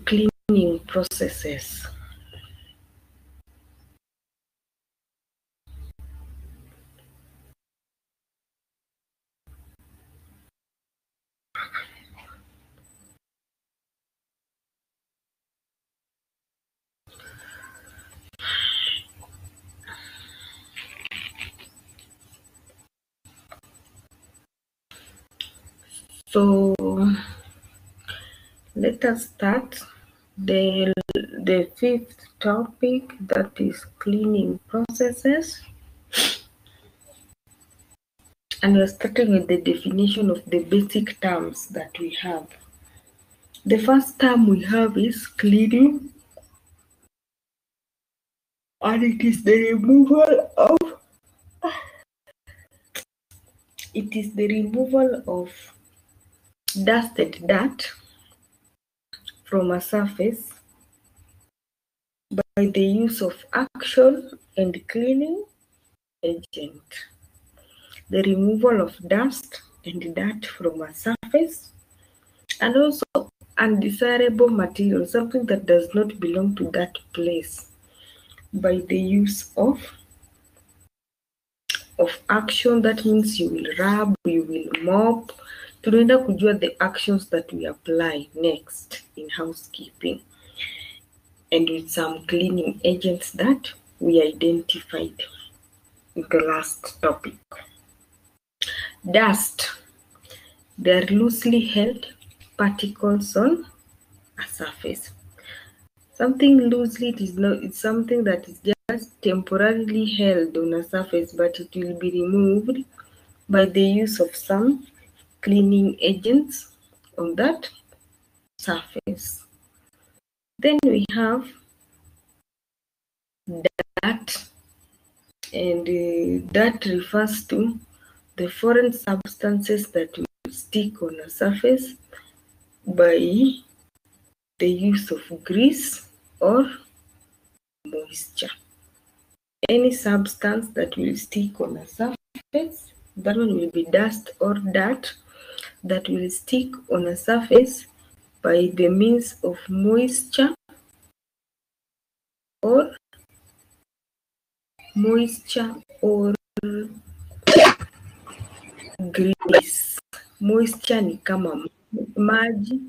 cleaning processes. So let us start the fifth topic, that is cleaning processes. And we're starting with the definition of the basic terms that we have. The first term we have is cleaning, and it is the removal of dusted dirt from a surface by the use of action and cleaning agent. The removal of dust and dirt from a surface, and also undesirable material, something that does not belong to that place, by the use of action. That means you will rub, you will mop. Tunaenda kujua the actions that we apply next in housekeeping, and with some cleaning agents that we identified in the last topic. Dust. They are loosely held particles on a surface. Something loosely, it's something that is just temporarily held on a surface, but it will be removed by the use of some cleaning agents on that surface. Then we have dirt, and that refers to the foreign substances that will stick on a surface by the use of grease or moisture. Any substance that will stick on a surface, that one will be dust or dirt that will stick on a surface by the means of moisture or grease. Moisture ni kama maji,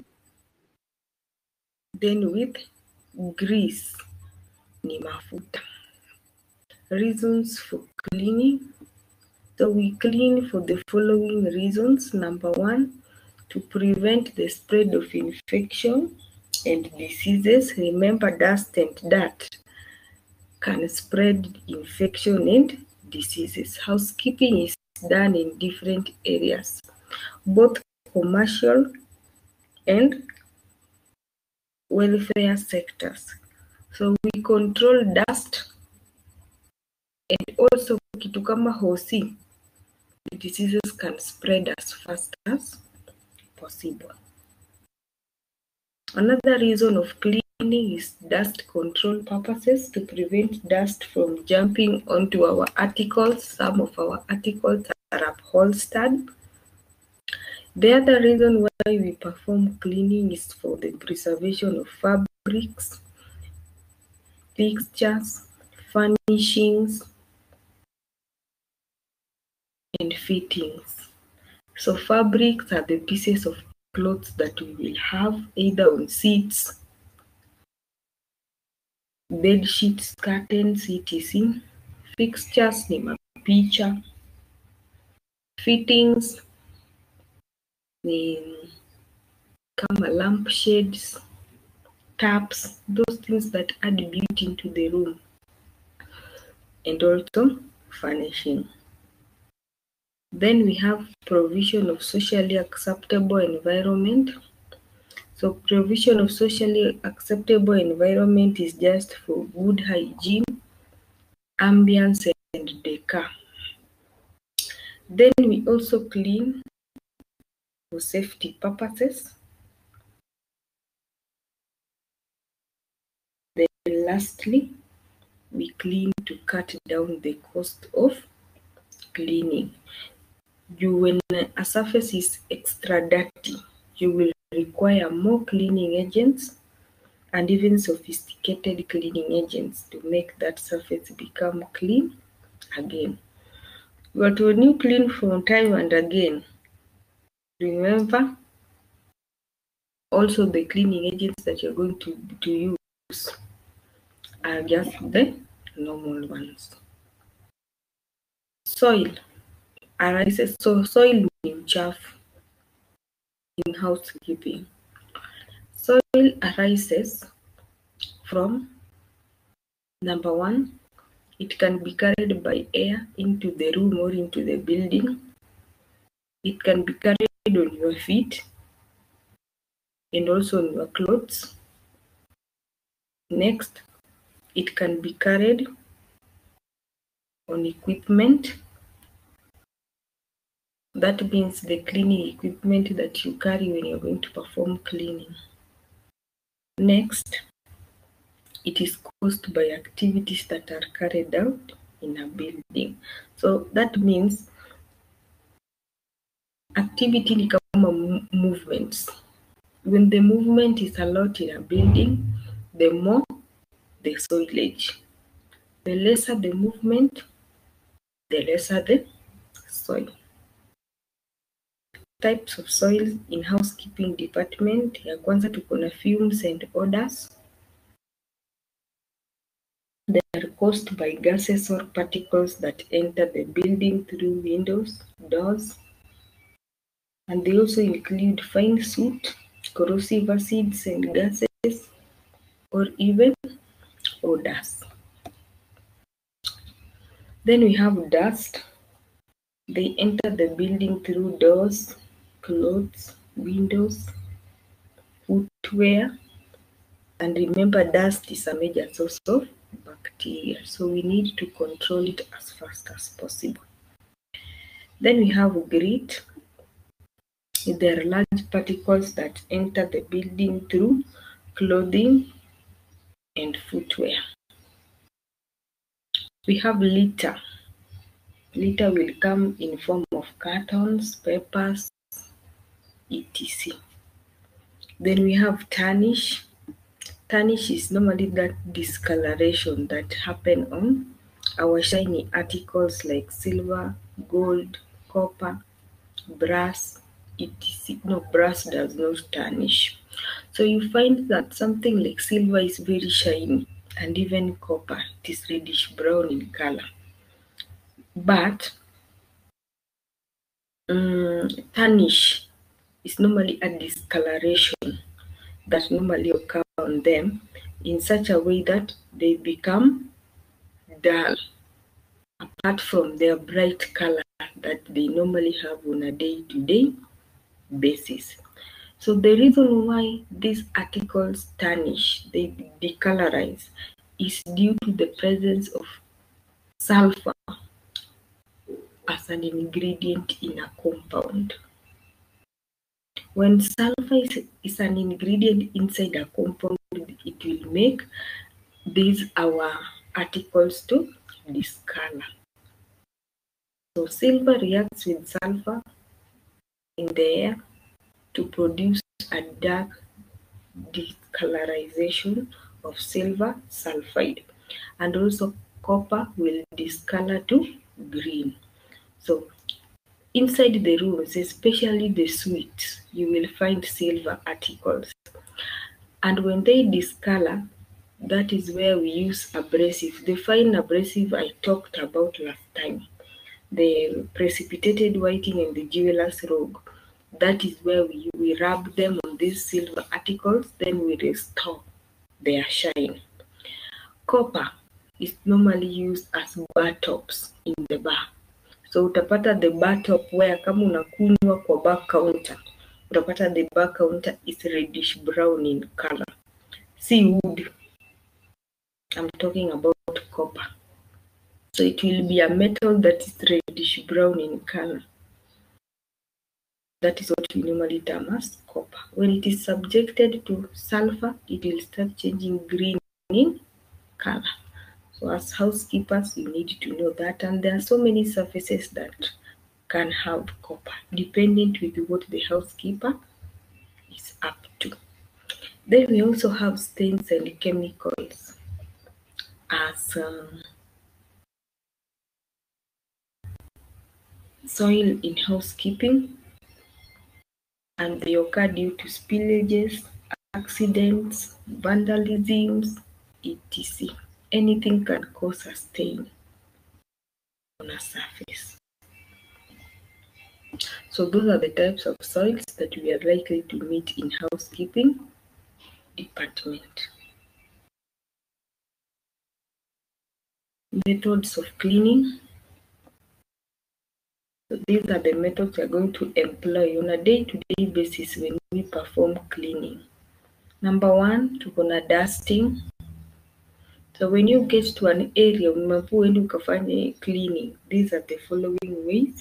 then with grease ni mafuta. Reasons for cleaning. So we clean for the following reasons. Number one, to prevent the spread of infection and diseases. Remember, dust and dirt can spread infection and diseases. Housekeeping is done in different areas, both commercial and welfare sectors. So we control dust, and also kitu kama hosi, the diseases can spread as fast as possible. Another reason of cleaning is dust control purposes, to prevent dust from jumping onto our articles. Some of our articles are upholstered. The other reason why we perform cleaning is for the preservation of fabrics, fixtures, furnishings, and fittings. So fabrics are the pieces of clothes that we will have either on seats, bed sheets, curtains, etc. Fixtures ni mapicha. Fittings ni kama lampshades, taps, those things that add beauty into the room, and also furnishing. Then we have provision of socially acceptable environment. So provision of socially acceptable environment is just for good hygiene, ambience, and decor. Then we also clean for safety purposes. Then lastly, we clean to cut down the cost of cleaning. When a surface is extra dirty, you will require more cleaning agents and even sophisticated cleaning agents to make that surface become clean again. But when you clean from time and again, remember also the cleaning agents that you're going to use are just the normal ones. Soil arises, so soil ni uchafu in housekeeping. Soil arises from, number one, it can be carried by air into the room or into the building. It can be carried on your feet and also on your clothes. Next, it can be carried on equipment. That means the cleaning equipment that you carry when you're going to perform cleaning. Next, it is caused by activities that are carried out in a building. So that means activity ni kama movements. When the movement is a lot in a building, the more the soilage. The lesser the movement, the lesser the soil. Types of soils in housekeeping department. Ya kwanza tuko na fumes and odors. They are caused by gases or particles that enter the building through windows, doors, and they also include fine soot, corrosive acids and gases, or even odors. Then we have dust. They enter the building through doors, clothes, windows, footwear, and remember dust is a major source of bacteria, so we need to control it as fast as possible. Then we have grit. There are large particles that enter the building through clothing and footwear. We have litter. Litter will come in form of cartons, papers, etc. Then we have tarnish. Tarnish is normally that discoloration that happen on our shiny articles like silver, gold, copper, brass, etc. No, brass does not tarnish. So you find that something like silver is very shiny, and even copper, it is reddish brown in color. But tarnish is normally a discoloration that normally occur on them in such a way that they become dull, apart from their bright color that they normally have on a day-to-day basis. So the reason why these articles tarnish, they decolorize, is due to the presence of sulfur as an ingredient in a compound. When sulfur is an ingredient inside a compound, it will make these our articles to discolor. So silver reacts with sulfur in the air to produce a dark discolorization of silver sulfide, and also copper will discolor to green. So inside the rooms, especially the suites, you will find silver articles, and when they discolor, that is where we use abrasive. The fine abrasive I talked about last time, the precipitated whiting and the jeweler's rogue. That is where we rub them on these silver articles, then we restore their shine. Copper is normally used as bar tops in the bar. So utapata the bar top where kama unakunywa kwa bar counter, utapata the bar counter is reddish brown in color. See wood, I'm talking about copper. So it will be a metal that is reddish brown in color. That is what we normally term as copper. When it is subjected to sulfur, it will start changing green in color. So as housekeepers, you need to know that. And there are so many surfaces that can have copper, depending with what the housekeeper is up to. Then we also have stains and chemicals as soil in housekeeping, and they occur due to spillages, accidents, vandalisms, etc. Anything can cause a stain on a surface. So those are the types of soils that we are likely to meet in housekeeping department. Methods of cleaning. So these are the methods we are going to employ on a day-to-day basis when we perform cleaning. Number one, tuko na dusting. So when you get to an area, umeambiwa uende ukafanye cleaning, these are the following ways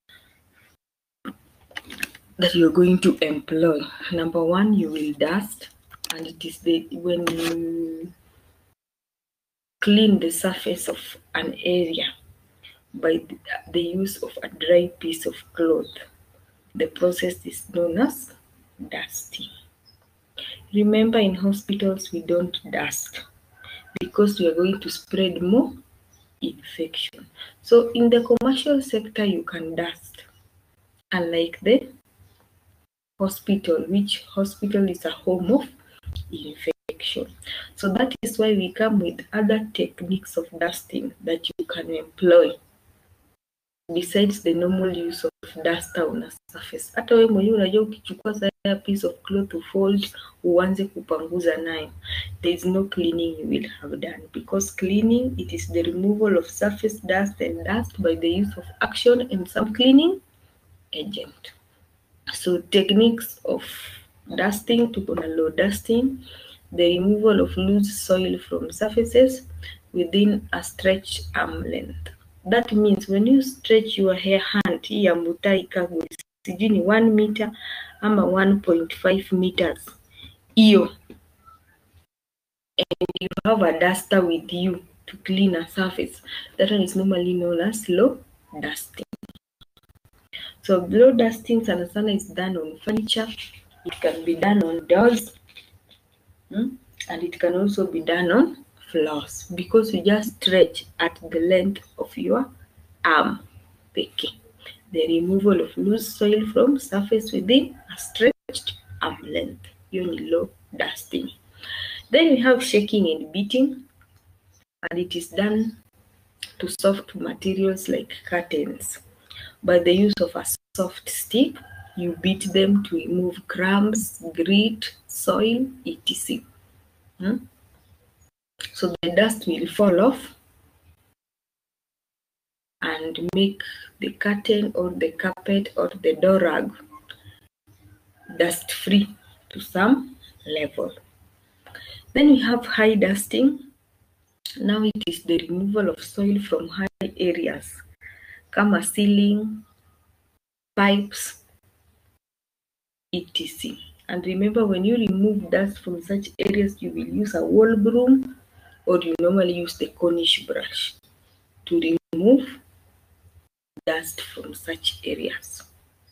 that you're going to employ. Number one, you will dust, and it is when you clean the surface of an area by the use of a dry piece of cloth. The process is known as dusting. Remember, in hospitals we don't dust because we are going to spread more infection. So in the commercial sector you can dust, unlike the hospital, which hospital is a home of infection. So that is why we come with other techniques of dusting that you can employ besides the normal use of duster on a surface. Hata wewe mwenyewe unajua ukichukua a piece of cloth ufold uanze kupanguza nayo, there is no cleaning you will have done, because cleaning, it is the removal of surface dust and dust by the use of action and some cleaning agent. So techniques of dusting, tuko na low dusting, the removal of loose soil from surfaces within a stretched arm length. That means when you stretch your hair hand, hii ya mutai kagwe, sijui ni 1 meter ama 1.5 meters, iyo, and you have a duster with you to clean a surface, that one is normally known as low dusting. So low dusting sana sana is done on furniture, it can be done on doors, and it can also be done on floors, because you just stretch at the length of your arm pekee. The removal of loose soil from surface within a stretched arm length. Hiyo ni low dusting. Then we have shaking and beating, and it is done to soft materials like curtains. By the use of a soft stick, you beat them to remove crumbs, grit, soil, etc. So the dust will fall off and make the curtain or the carpet or the door rug dust free to some level. Then we have high dusting. Now it is the removal of soil from high areas, kama ceiling, pipes, etc. And remember, when you remove dust from such areas, you will use a wall broom, or you normally use the Cornish brush to remove dust from such areas.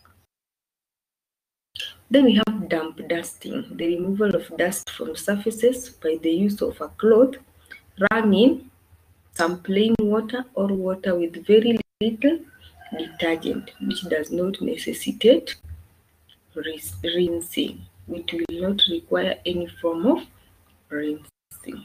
Then we have damp dusting, the removal of dust from surfaces by the use of a cloth wrung in some plain water or water with very little detergent, which does not necessitate rinsing. It will not require any form of rinsing.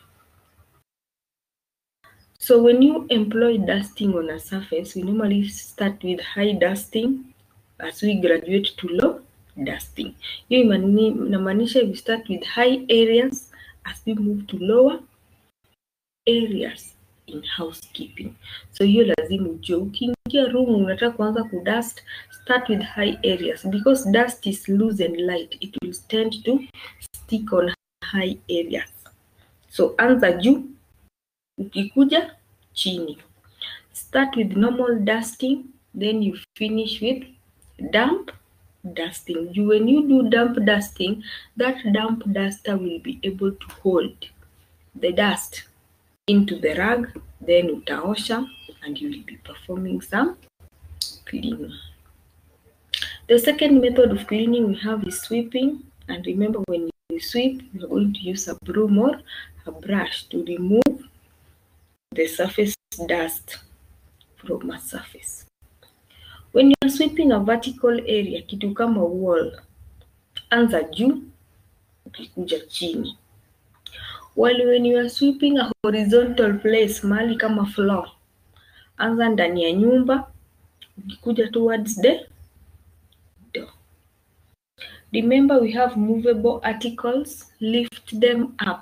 So when you employ dusting on a surface, we normally start with high dusting as we graduate to low dusting. Hiyo inamaanisha we start with high areas as we move to lower areas in housekeeping. So hiyo lazima ujue, ukiingia room unataka kuanza kudust, start with high areas, because dust is loose and light, it will tend to stick on high areas. So anza juu, ukikuja chini. Start with normal dusting, then you finish with damp dusting. When you do damp dusting, that damp duster will be able to hold the dust into the rug, then utaosha, and you will be performing some cleaning. The second method of cleaning we have is sweeping, and remember, when we sweep, we are going to use a broom or a brush to remove the surface dust from a surface. When you are sweeping a vertical area, kitu kama wall, anza juu, ukikuja chini. While when you are sweeping a horizontal place, mahali kama floor, anza ndani ya nyumba, ukikuja towards the door. Remember, we have movable articles. Lift them up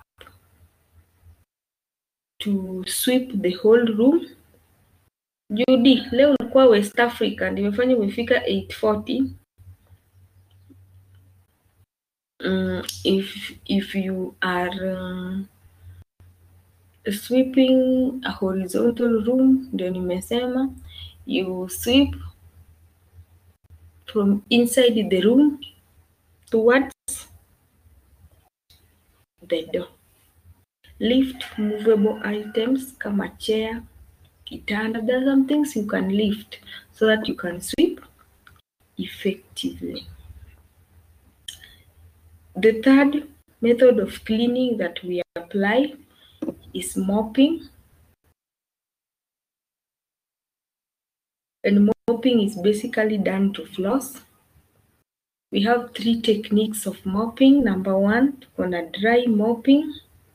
to sweep the whole room. Judy, leo ulikuwa West Africa, nimefanya umefika 8:40. If you are sweeping a horizontal room, ndio nimesema you sweep from inside the room towards the door. Lift movable items kama chair, kitanda. There are some things you can lift so that you can sweep effectively. The third method of cleaning that we apply is mopping. And mopping is basically done to floors. We have 3 techniques of mopping. Number 1, on a dry mopping.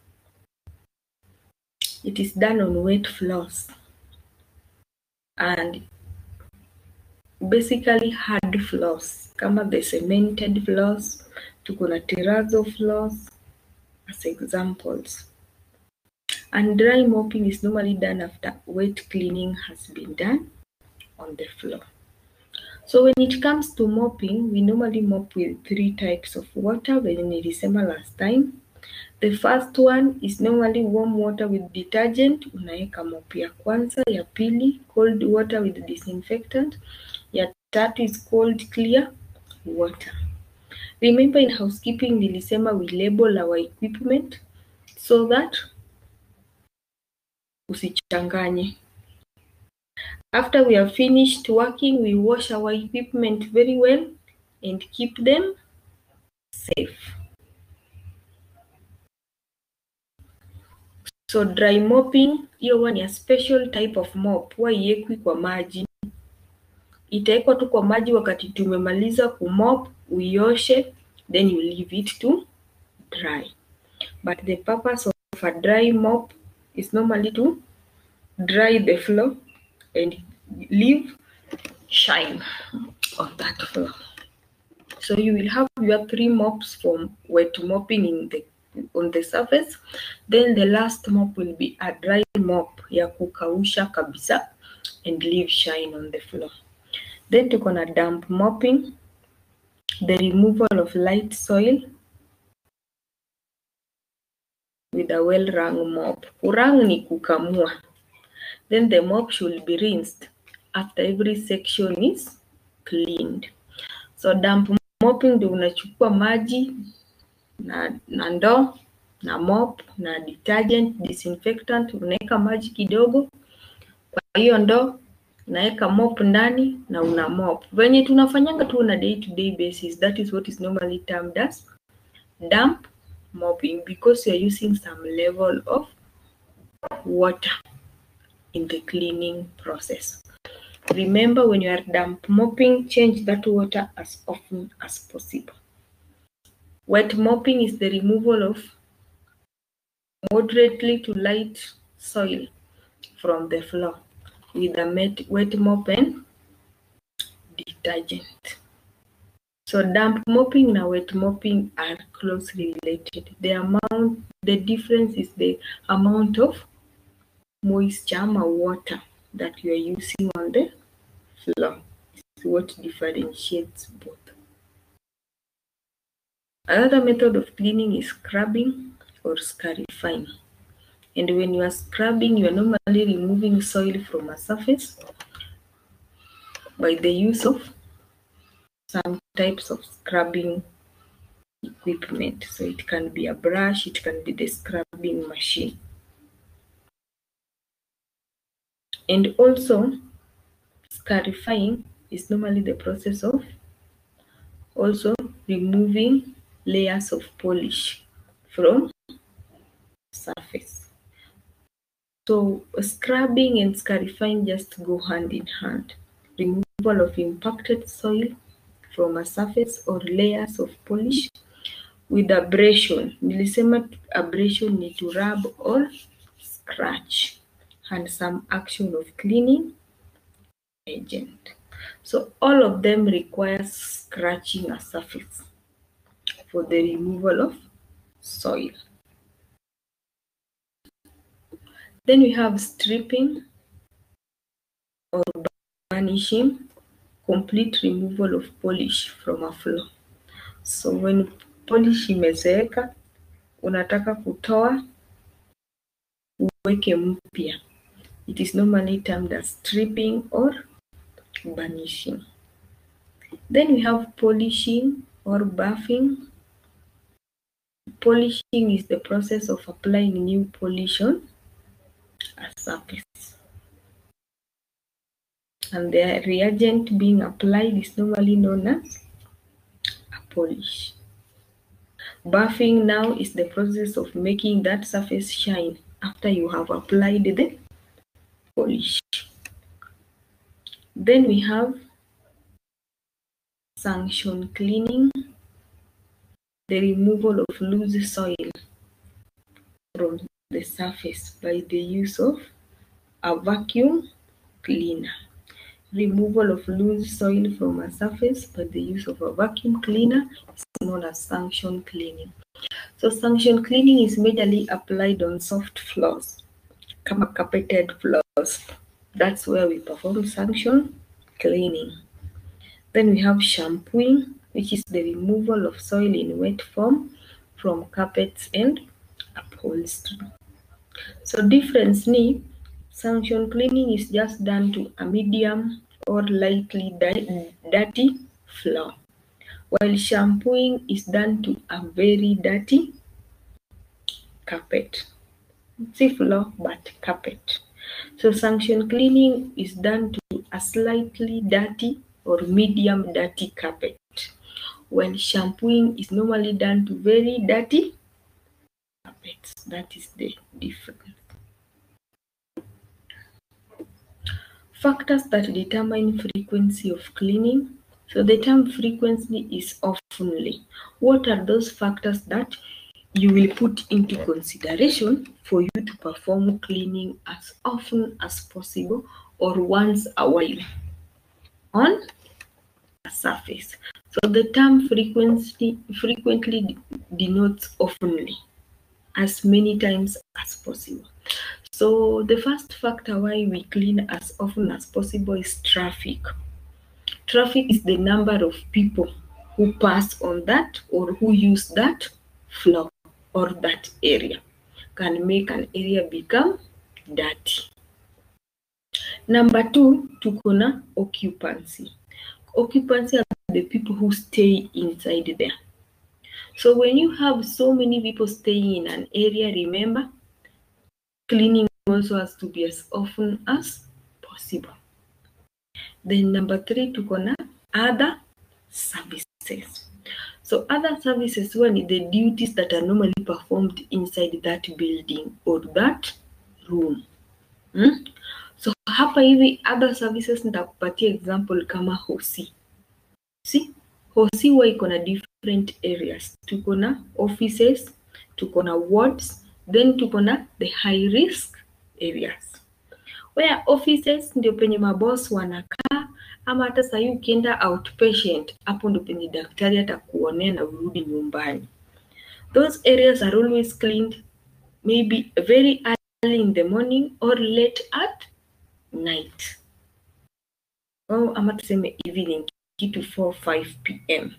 It is done on wet floors. And basically hard floors, kama the cemented floors, tuko na terrazzo floors as examples. And dry mopping is normally done after wet cleaning has been done on the floor. So when it comes to mopping, we normally mop with 3 types of water, when nilisema last time. The first one is normally warm water with detergent, unaeka mop ya kwanza. Ya pili, cold water with disinfectant. Ya tatu is cold clear water. Remember, in housekeeping nilisema we label our equipment so that usichanganye. After we have finished working, we wash our equipment very well and keep them safe. So dry mopping, hiyo one a special type of mop, huwa iwekwi kwa maji. Itaekwa tu kwa maji wakati tumemaliza kumop, uioshe, then you leave it to dry. But the purpose of a dry mop is normally to dry the floor and leave shine on that floor. So you will have your 3 mops from wet mopping on the surface. Then the last mop will be a dry mop ya kukausha kabisa and leave shine on the floor. Then tuko na damp mopping, the removal of light soil with a well-wrung mop. Kurang ni kukamua. Then the mop should be rinsed after every section is cleaned. So damp mopping ndio unachukua maji na ndoo na mop na detergent, disinfectant, unaweka maji kidogo kwa hiyo ndoo, unaweka mop ndani na una mop. Venye tunafanyanga tu on a day-to-day basis, that is what is normally termed as damp mopping, because you are using some level of water in the cleaning process. Remember, when you are damp mopping, change that water as often as possible. Wet mopping is the removal of moderately to light soil from the floor with a wet mop and detergent. So damp mopping and wet mopping are closely related. The difference is the amount of moisture or water that you are using on the floor. Is what differentiates both. Another method of cleaning is scrubbing or scarifying. And when you are scrubbing, you are normally removing soil from a surface by the use of some types of scrubbing equipment. So it can be a brush, it can be the scrubbing machine. And also, scarifying is normally the process of also removing layers of polish from surface. So scrubbing and scarifying just go hand in hand. Removal of impacted soil from a surface or layers of polish with abrasion. Nilisema abrasion ni to rub or scratch, and some action of cleaning agent. So all of them require scratching a surface for the removal of soil. Then we have stripping or burnishing, complete removal of polish from a floor. So when polish imezeeka, unataka kutoa uweke mpya. It is normally termed as stripping or burnishing. Then we have polishing or buffing. Polishing is the process of applying new polish on a surface. And the reagent being applied is normally known as a polish. Buffing now is the process of making that surface shine after you have applied the polish. Then we have sanction cleaning, the removal of loose soil from the surface by the use of a vacuum cleaner. Removal of loose soil from a surface by the use of a vacuum cleaner is known as sanction cleaning. So sanction cleaning is majorly applied on soft floors, carpeted floors. That's where we perform sanction cleaning. Then we have shampooing, which is the removal of soil in wet form from carpets and upholstery. So difference ni, sanction cleaning is just done to a medium or lightly dirty floor, while shampooing is done to a very dirty carpet. See floor, but carpet. So sanction cleaning is done to a slightly dirty or medium dirty carpet, while shampooing is normally done to very dirty carpets. That is the difference. Factors that determine frequency of cleaning. So the term frequency is oftenly. What are those factors that you will put into consideration for you to perform cleaning as often as possible or once a while on a surface? So the term frequently denotes oftenly, as many times as possible. So the first factor why we clean as often as possible is traffic. Traffic is the number of people who pass on that or who use that floor or that area. Can make an area become dirty. Number 2, tuko na occupancy. Occupancy are the people who stay inside there. So when you have so many people staying in an area, remember, cleaning also has to be as often as possible. Then number 3, tuko na other services. So other services one is the duties that are normally performed inside that building or that room. So hapa hivi other services nitakupatia example kama hosi. See, hosi huwa iko na different areas. Tuko na offices, tuko na wards, then tuko na the high risk areas. Where offices ndio penye maboss wanakaa, ama hata sasa ukienda outpatient, hapo ndio penye daktari atakuonea na urudi nyumbani. Those areas are always cleaned maybe very early in the morning or late at night. Oh, ama tuseme evening, kitu 4-5 p.m.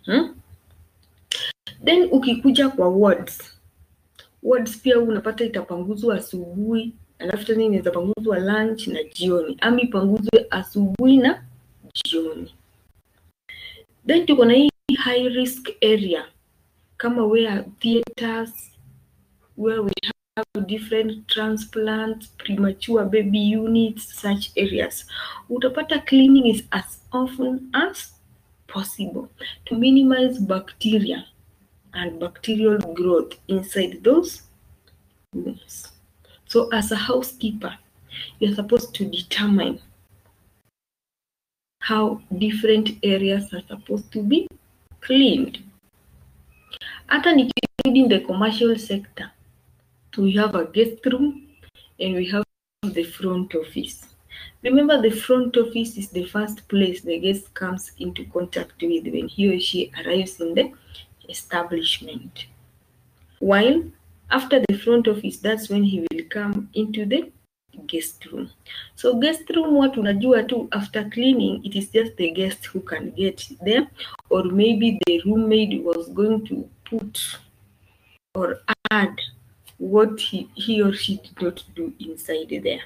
Then ukikuja kwa wards pia unapata itapanguzwa asubuhi, alafu tena inaweza panguzwa lunch na jioni, ama ipanguzwe asubuhi na jioni. Then tuko na hii high risk area kama where theaters, where we have different transplants, premature baby units, such areas. Utapata cleaning is as often as possible to minimize bacteria and bacterial growth inside those rooms. So as a housekeeper, you're supposed to determine how different areas are supposed to be cleaned. Hata nikirudi in the commercial sector, we have a guest room and we have the front office. Remember, the front office is the first place the guest comes into contact with when he or she arrives in the establishment. While after the front office, that's when he will come into the guest room. So guest room, what unajua tu, after cleaning, it is just the guest who can get there, or maybe the roommate was going to put or add what he or she did not do inside there.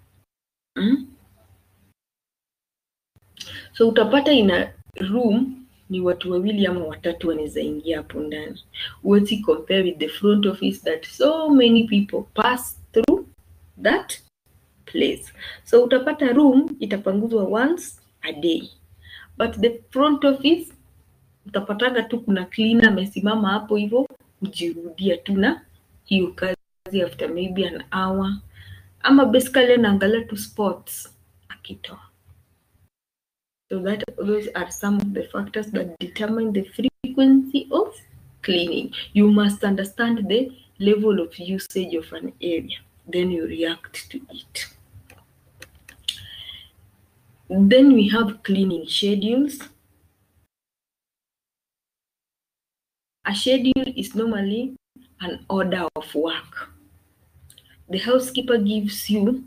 So utapata ina room ni watu wawili ama watatu wanaweza ingia hapo ndani. Huwezi compare with the front office that so many people pass through that place. So utapata room itapanguzwa once a day. But the front office utapataga tu kuna cleaner amesimama hapo hivyo kujirudia tu na hiyo kazi after maybe an hour. Ama basically anaangalia tu spots akitoa. So those are some of the factors that determine the frequency of cleaning. You must understand the level of usage of an area. Then you react to it. Then we have cleaning schedules. A schedule is normally an order of work. The housekeeper gives you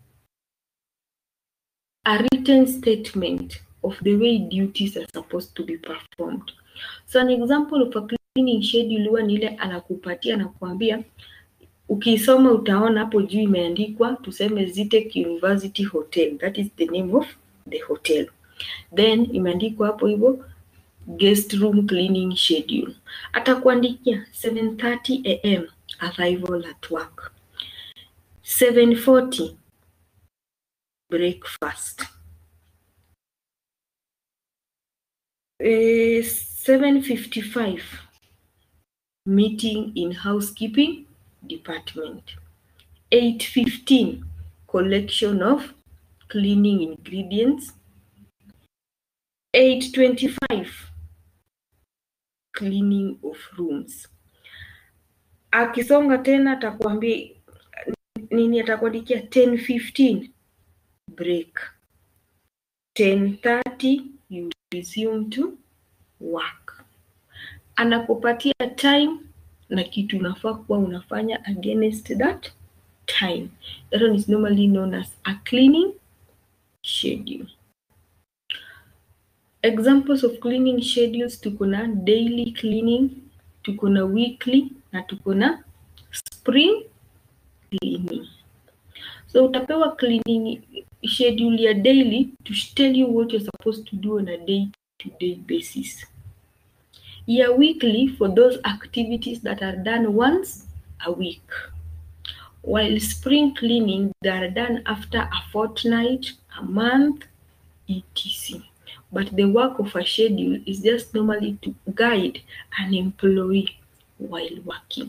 a written statement of the way duties are supposed to be performed. So an example of a cleaning schedule huwa ni ile anakupatia na kuambia, ukisoma utaona hapo juu imeandikwa tuseme Zetech University Hotel. That is the name of the hotel. Then imeandikwa hapo hivyo guest room cleaning schedule. Atakuandikia 7:30 am arrival at work. 7:40 breakfast. 7:55 meeting in housekeeping department. 8:15 collection of cleaning ingredients. 8:25 cleaning of rooms. Akisonga tena atakwambia nini, atakuandikia 10:15 break. 10:30 you resume to work. Anakupatia time na kitu unafaa kuwa unafanya against that time. That one is normally known as a cleaning schedule. Examples of cleaning schedules, tuko na daily cleaning, tuko na weekly na tuko na spring cleaning. So utapewa cleaning schedule ya daily to tell you what you're supposed to do on a day-to-day basis. Ya weekly for those activities that are done once a week. While spring cleaning, they are done after a fortnight, a month, etc. But the work of a schedule is just normally to guide an employee while working.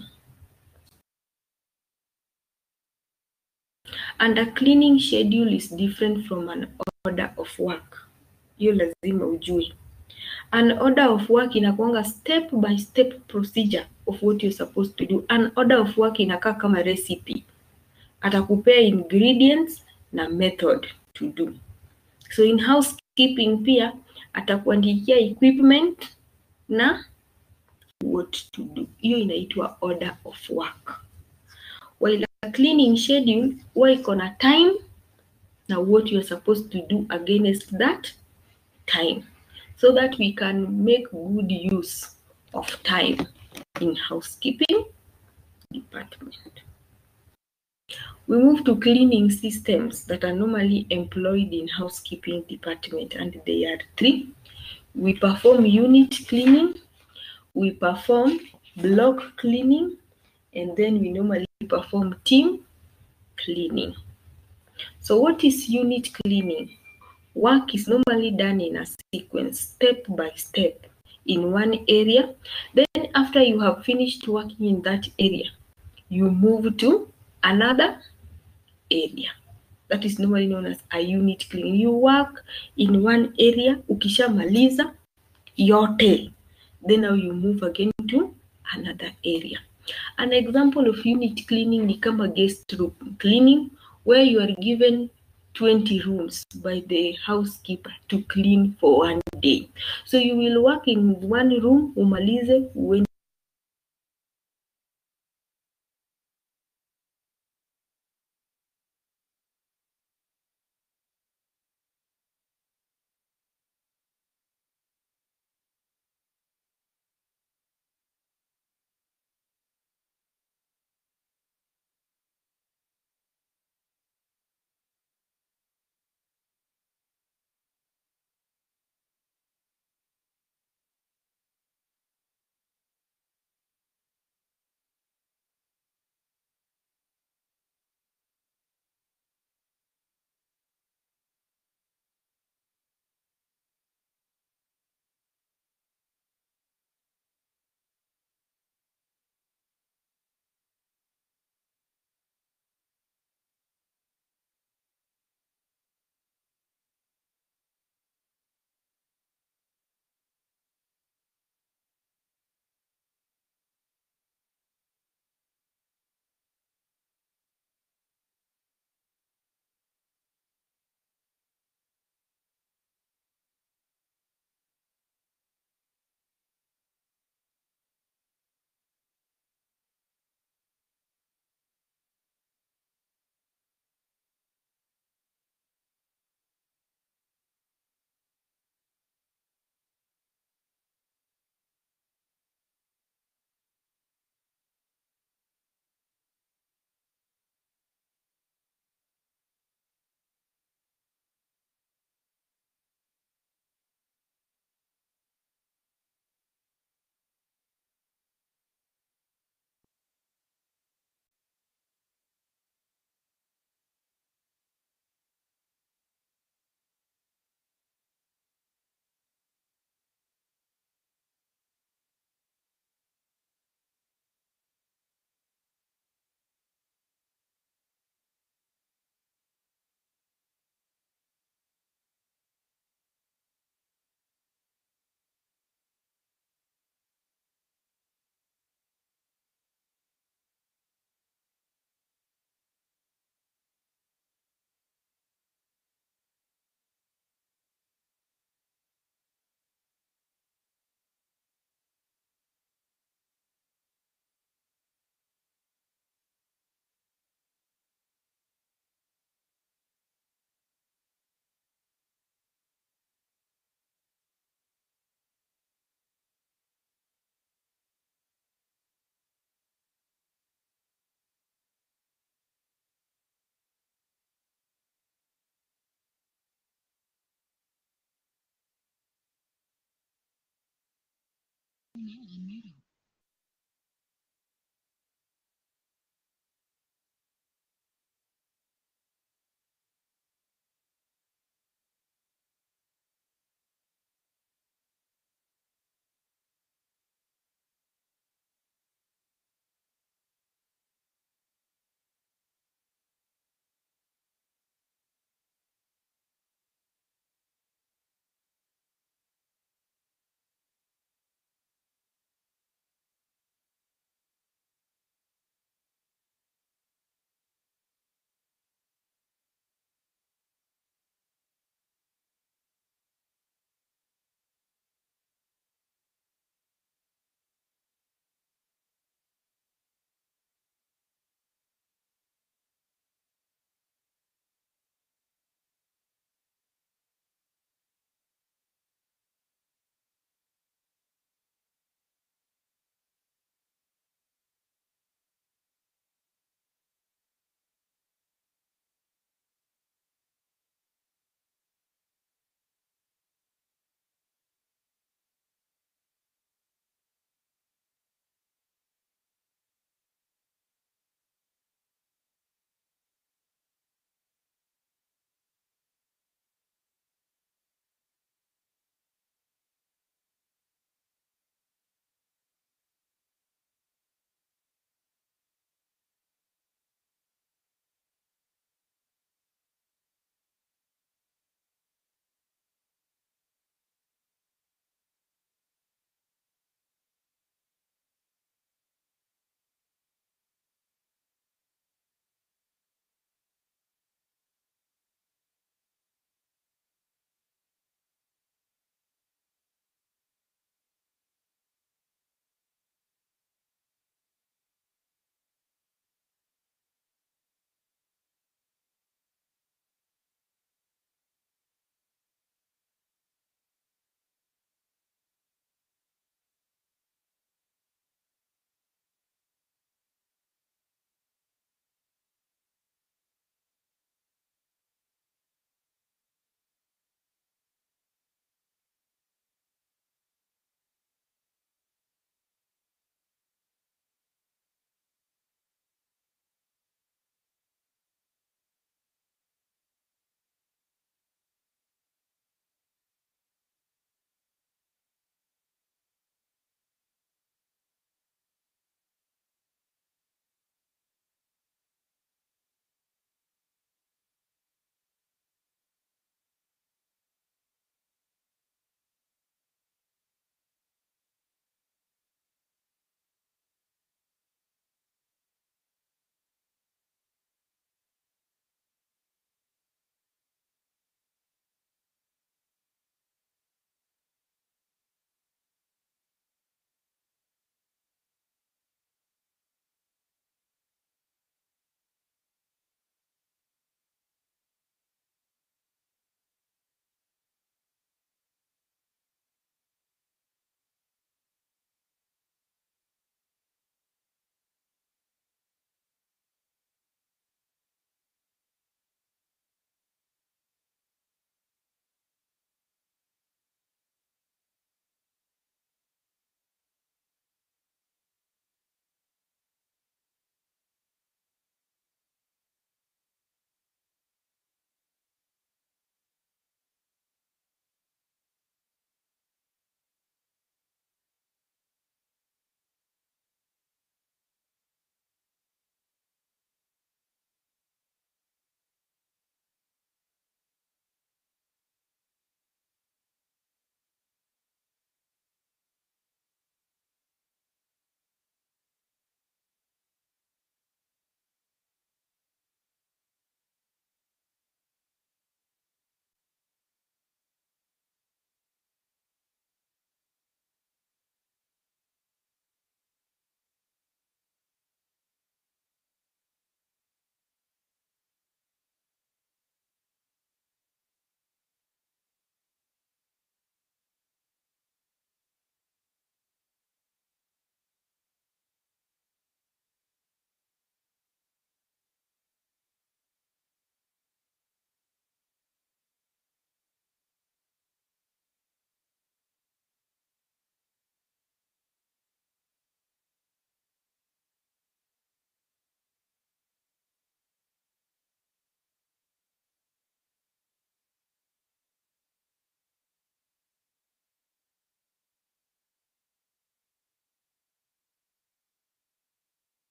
And a cleaning schedule is different from an order of work. Hiyo lazima ujue. An order of work inakuanga step by step procedure of what you're supposed to do. An order of work inakaa kama recipe. Atakupea ingredients na method to do. So in housekeeping pia atakuandikia equipment na what to do. Hiyo inaitwa order of work. While a cleaning schedule huwa iko na time na what you are supposed to do against that time, so that we can make good use of time in housekeeping department. We move to cleaning systems that are normally employed in housekeeping department, and they are 3. We perform unit cleaning, we perform block cleaning, and then we normally perform team cleaning. So what is unit cleaning? Work is normally done in a sequence, step by step, in one area. Then after you have finished working in that area, you move to another area. That is normally known as a unit cleaning. You work in one area, ukishamaliza yote, then now you move again to another area. An example of unit cleaning ni kama guest room cleaning, where you are given 20 rooms by the housekeeper to clean for one day. So you will work in one room, umalize, uende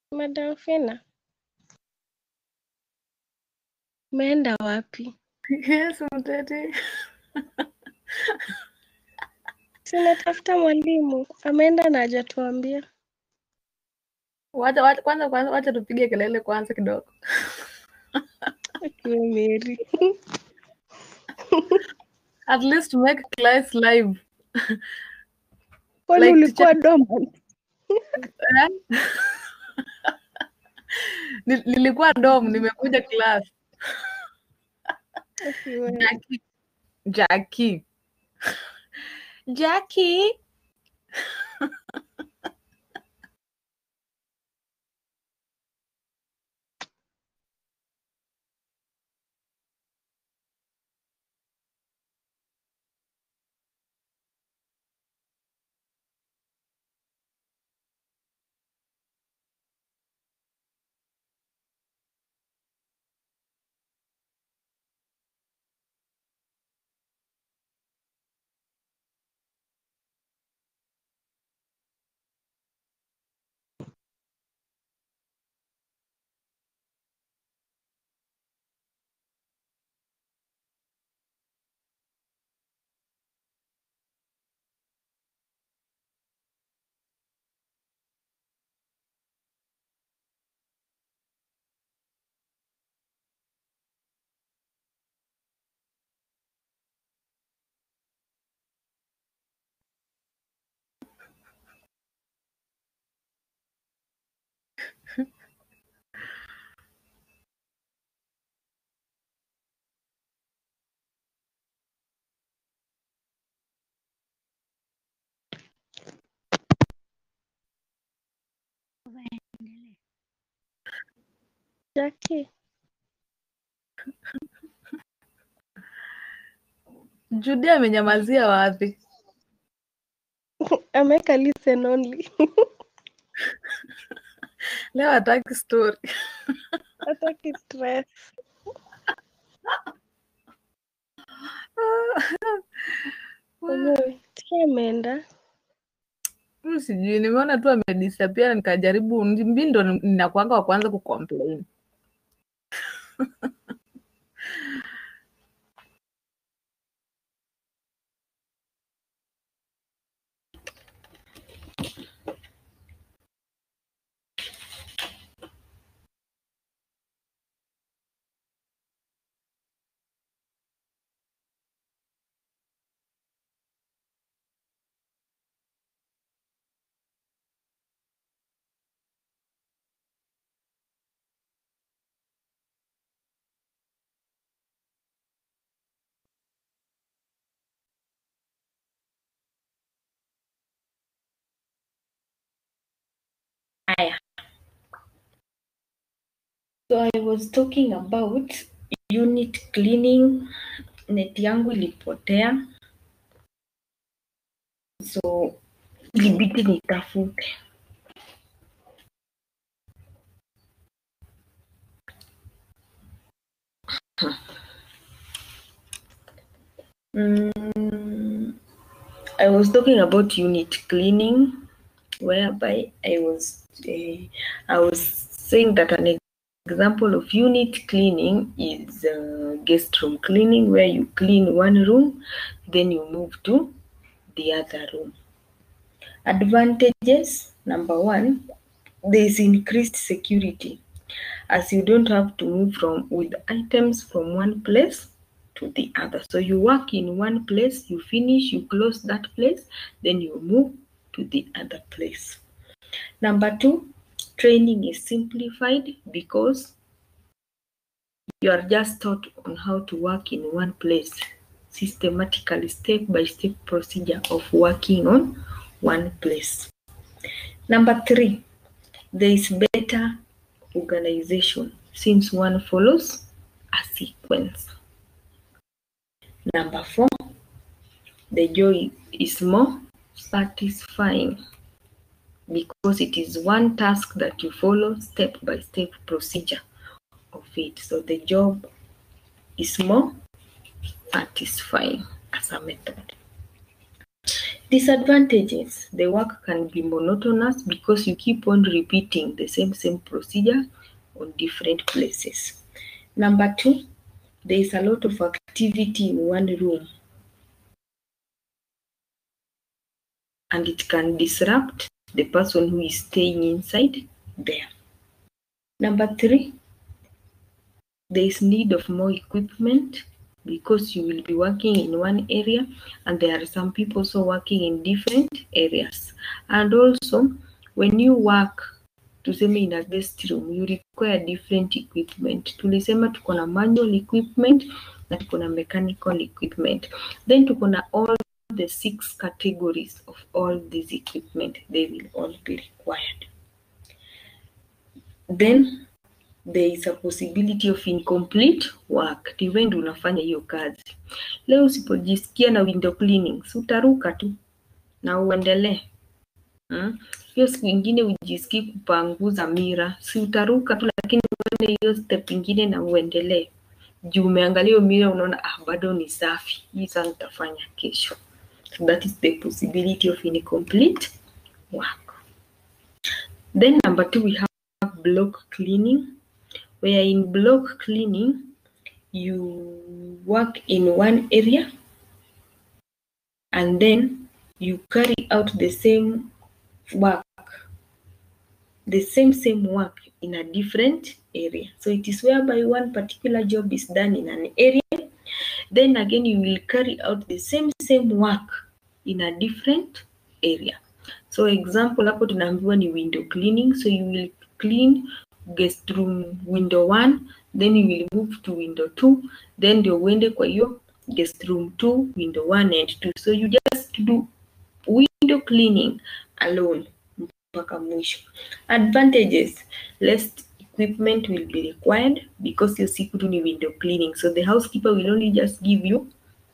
Madam Fina, umeenda wapi? Yes, Mtete. Sinatafuta mwalimu, ameenda na hajatuambia. Wacha tupige kelele kwanza kidogo. Akiwa Mary. At least make class live. Kwani Like ulikuwa dormant? Nilikuwa dom, nimekuja class. Akiwa Jackie. Jackie. Judy amenyamazia wapi? Ameweka listen only. Leo hataki story. Hataki stress. Tia ameenda. Sijui, nimeona tu amedisappear, nikajaribu. Mimi ndo ninakuanga wa kwanza kucomplain. So I was talking about unit cleaning. Net yangu ilipotea, so ilibidi nitafute. I was talking about unit cleaning, whereby I was saying that an example of unit cleaning is guest room cleaning, where you clean one room, then you move to the other room. Advantages: number one, there is increased security, as you don't have to move with items from one place to the other. So you work in one place, you finish, you close that place, then you move to the other place. Number two, training is simplified because you are just taught on how to work in one place, systematically, step-by-step procedure of working on one place. Number three, there is better organization since one follows a sequence. Number four, the joy is more satisfying because it is one task that you follow step-by-step procedure of it. So the job is more satisfying as a method. Disadvantages: the work can be monotonous because you keep on repeating the same procedure on different places. Number 2, there is a lot of activity in one room and it can disrupt the person who is staying inside there. Number 3, there is need of more equipment because you will be working in one area and there are some people also working in different areas. And also, when you work, tuseme in a guest room, you require different equipment. Tulisema tuko na manual equipment na tuko na mechanical equipment. Then tuko na all the 6 categories of all these equipment. They will all be required. Then there is a possibility of incomplete work. Even unafanya hiyo kazi. Leo usipojisikia na window cleaning, utaruka tu na uendelee. Hiyo siku ingine ujisikii kupanguza mira, si utaruka tu, lakini uende hiyo step ingine na uendelee. Juu umeangalia hiyo mira unaona bado ni safi. Hii sasa nitafanya kesho. So that is the possibility of incomplete work. Then number 2, we have block cleaning. Where in block cleaning, you work in one area and then you carry out the same work, the same work in a different area. So it is whereby one particular job is done in an area, then again you will carry out the same work in a different area. So example hapo tunaambiwa ni window cleaning, so you will clean guest room window 1, then you will move to window 2, then ndio uende kwa hiyo guest room 2, window 1 and 2. So you just do window cleaning alone mpaka mwisho. Advantages: less equipment will be required because your siku tu ni window cleaning. So the housekeeper will only just give you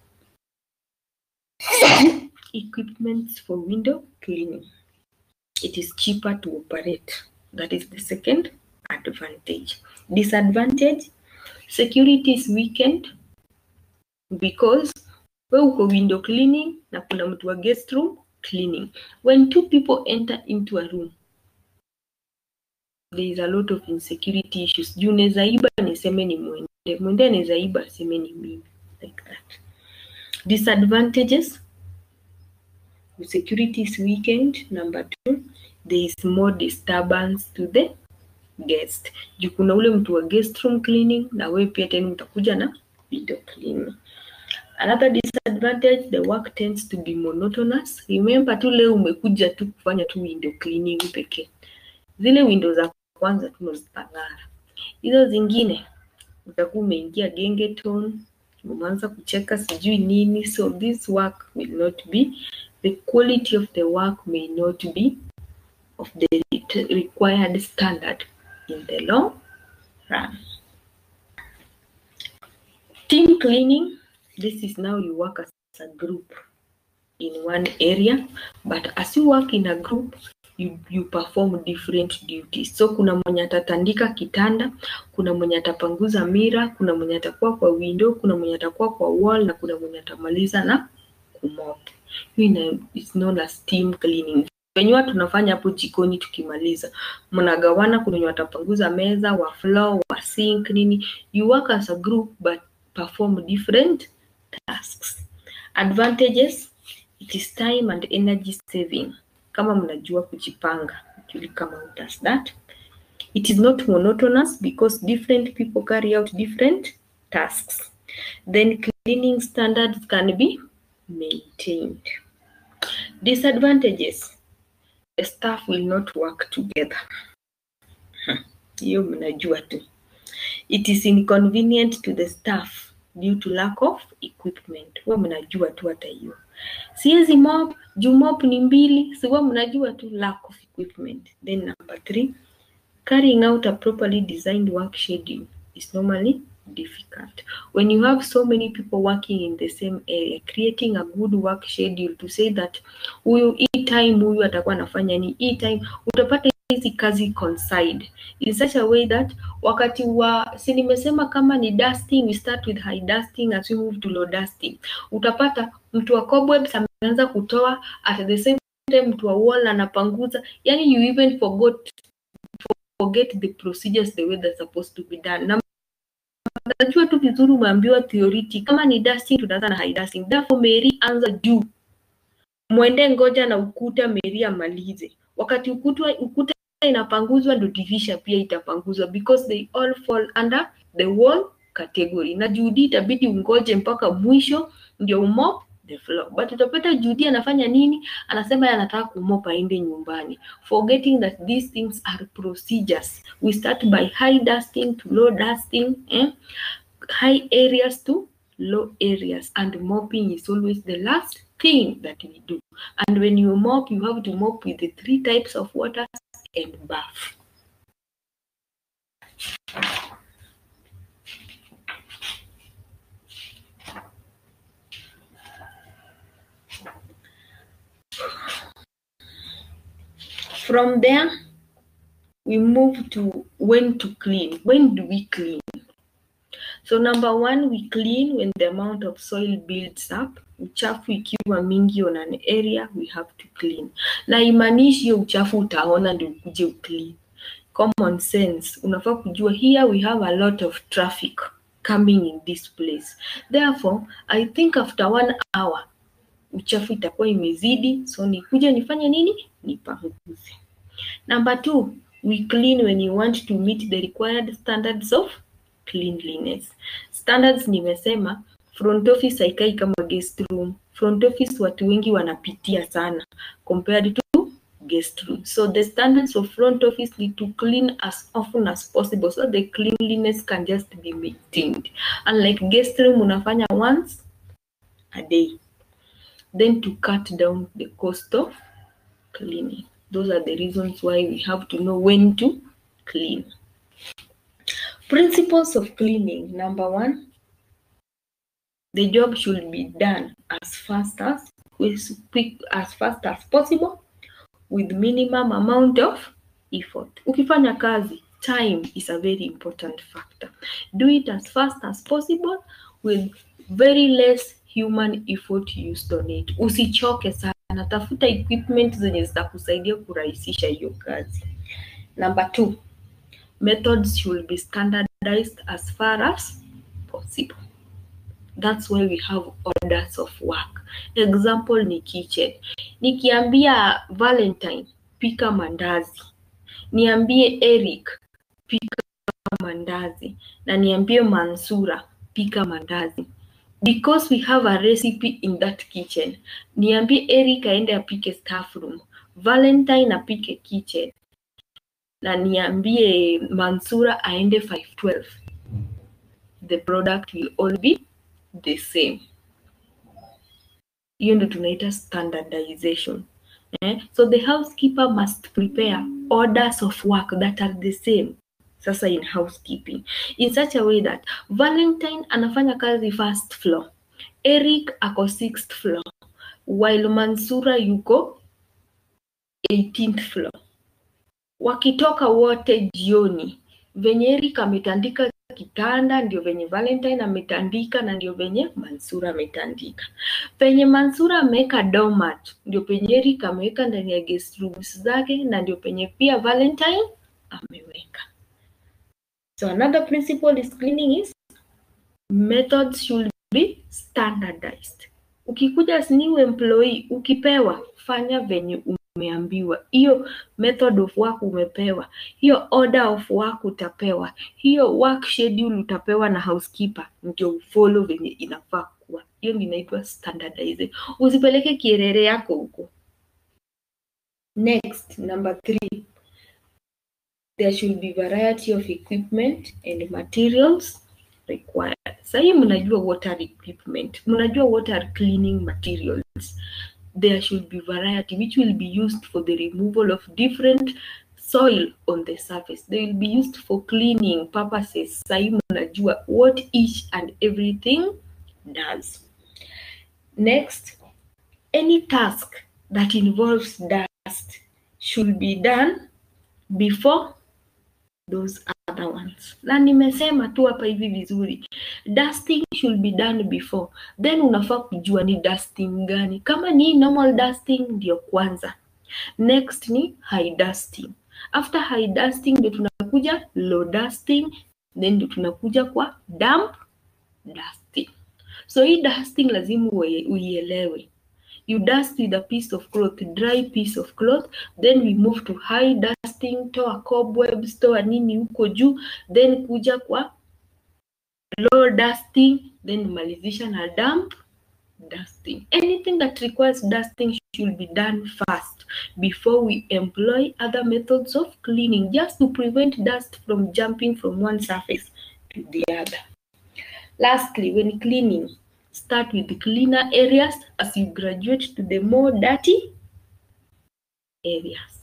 equipment for window cleaning. It is cheaper to operate. That is the second advantage. Disadvantage: security is weakened because wewe uko window cleaning na kuna mtu wa guest room cleaning. When 2 people enter into a room, there is a lot of insecurity issues. Juu neza iba niseme ni mwende neza iba niseme ni mimi, like that. Disadvantages: security is weakened. Number 2, there is more disturbance to the guest. Juu kuna ule mtu wa guest room cleaning na wewe pia tena utakuja na window cleaning. Another disadvantage: the work tends to be monotonous. Remember tu leo umekuja tu kufanya tu window cleaning pekee. Zile windows za kwanza tunazitangara. Hizo zingine utakuwa umeingia gengeton, umeanza kucheka sijui nini. So this work will not be, the quality of the work may not be of the required standard in the long run. Team cleaning: this is now you work as a group in one area, but as you work in a group, you perform different duties. So kuna mwenye atatandika kitanda, kuna mwenye atapanguza mira, kuna mwenye atakuwa kwa window, kuna mwenye atakuwa kwa wall na kuna mwenye atamaliza na kumop. It's known as team cleaning. Wenye watu tunafanya hapo jikoni tukimaliza, mnagawana, kuna mwenye atapanguza meza, wa floor, wa sink nini. You work as a group but perform different tasks. Advantages: it is time and energy saving. Kama mnajua kujipanga, kama does that. It is not monotonous because different people carry out different tasks. Then cleaning standards can be maintained. Disadvantages: the staff will not work together. Hiyo mnajua tu. It is inconvenient to the staff due to lack of equipment. Huwa mnajua tu hata hiyo. Siezi mop, juu mop ni 2, so huwa mnajua tu lack of equipment. Then number 3, carrying out a properly designed work schedule is normally difficult. When you have so many people working in the same area, creating a good work schedule to say that huyu hii time huyu atakuwa anafanya ni hii time, utapata hizi kazi coincide in such a way that wakati wa nimesema kama ni dusting, we start with high dusting as we move to low dusting. Utapata mtu wa cobwebs anaanza kutoa, at the same time mtu wa wall anapanguza, yani you even forget the procedures the way they're supposed to be done. Na unajua tu vizuri umeambiwa theoretic, kama ni dusting tunaanza na high dusting. Therefore Mary anza juu, mwende ngoja na ukuta Mary amalize. Wakati ukuta inapanguzwa ndio divisha pia itapanguzwa, because they all fall under the wall category. Na Judy itabidi ungoje mpaka mwisho ndio umop the floor. But utapata Judy anafanya nini? Anasema anataka kumop aende nyumbani, forgetting that these things are procedures. We start by high dusting to low dusting, high areas to low areas, and mopping is always the last thing that we do. And when you mop, you have to mop with the 3 types of water and bath. From there, we move to when to clean. When do we clean? So number 1, we clean when the amount of soil builds up. Uchafu ikiwa mingi on an area, we have to clean. Na imanishi hiyo uchafu utaona ndio ukuje uclean. Common sense, unafaa kujua here we have a lot of traffic coming in this place. Therefore, I think after 1 hour, uchafu itakuwa imezidi, so nikuje nifanye nini? Nipanguze. Number 2, we clean when you want to meet the required standards of cleanliness. Standards nimesema, front office haikai kama guest room. Front office watu wengi wanapitia sana compared to guest room. So the standards of front office need to clean as often as possible so the cleanliness can just be maintained. Unlike guest room, unafanya once a day. Then to cut down the cost of cleaning. Those are the reasons why we have to know when to clean. Principles of cleaning. Number 1, the job should be done as fast as possible with minimum amount of effort. Ukifanya kazi, time is a very important factor. Do it as fast as possible with very less human effort used on it. Usichoke sana, tafuta equipment zenye zitakusaidia kurahisisha hiyo kazi. Number 2, methods should be standardized as far as possible. That's why we have orders of work. Example ni kitchen. Nikiambia Valentine, pika mandazi. Niambie Eric, pika mandazi. Na niambie Mansura, pika mandazi. Because we have a recipe in that kitchen. Niambie Eric aende apike staff room. Valentine apike kitchen. Na niambie Mansura aende 512. The product will all be the same. Hiyo ndio tunaita standardization. So the housekeeper must prepare orders of work that are the same. Sasa in housekeeping, in such a way that Valentine anafanya kazi 1st floor, Eric ako 6th floor, while Mansura yuko 18th floor. Wakitoka wote jioni, venye Eric ametandika kitanda ndio venye Valentine ametandika, na ndio venye Mansura ametandika. Penye Mansura ameweka doormat ndio penye Eric ameweka ndani ya guest rooms zake, na ndio penye pia Valentine ameweka. So another principle is cleaning is methods should be standardized. Ukikuja new employee, ukipewa fanya venye umeambiwa. Hiyo method of work umepewa, hiyo order of work utapewa, hiyo work schedule utapewa na housekeeper, ndio follow venye inafaa kuwa. Hiyo inaitwa standardization. Usipeleke kierere yako huko. Next, number 3, there should be variety of equipment and materials required. Sasa mnajua water equipment, mnajua water cleaning materials. There should be variety which will be used for the removal of different soil on the surface. They will be used for cleaning purposes. Sasa mnajua what each and everything does. Next, any task that involves dust should be done before those other ones. Na nimesema tu hapa hivi vizuri, dusting should be done before, then unafaa kujua ni dusting gani. Kama ni normal dusting ndio kwanza, next ni high dusting, after high dusting ndio tunakuja low dusting, then ndio tunakuja kwa damp dusting. So hii dusting lazima uielewe. You dust with a piece of cloth, dry piece of cloth, then we move to high dusting, toa cobwebs, toa nini huko juu, then kuja kwa low dusting, then malizisha na damp dusting. Anything that requires dusting should be done first before we employ other methods of cleaning, just to prevent dust from jumping from one surface to the other. Lastly, when cleaning, start with the cleaner areas as you graduate to the more dirty areas.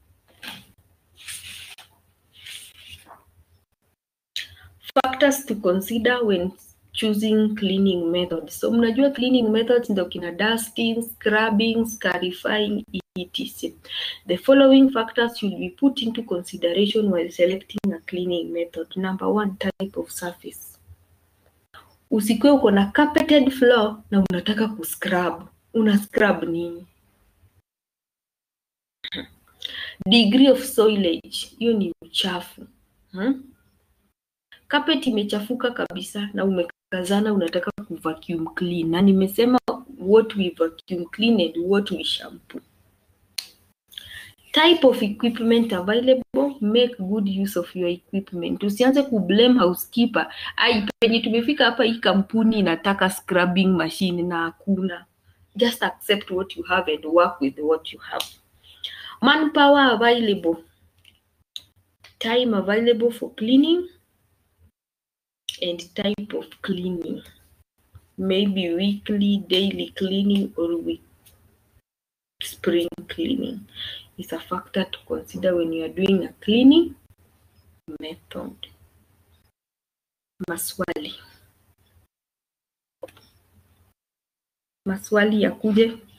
Factors to consider when choosing cleaning methods. So mnajua cleaning methods ndio kina dusting, scrubbing, scarifying, etc. The following factors should be put into consideration while selecting a cleaning method. Number 1, type of surface. Usikwe uko na carpeted floor na unataka kuscrub. Una scrub nini? Degree of soilage, hiyo ni uchafu. Carpet imechafuka kabisa na umekazana unataka kuvacuum clean. Na nimesema what we vacuum clean and what we shampoo. Type of equipment available, make good use of your equipment. Usianze kublame housekeeper. Penye tumefika hapa hii kampuni inataka scrubbing machine na hakuna. Just accept what you have and work with what you have. Manpower available. Time available for cleaning and type of cleaning. Maybe weekly, daily cleaning or spring cleaning is a factor to consider when you are doing a cleaning method. Maswali yakuje.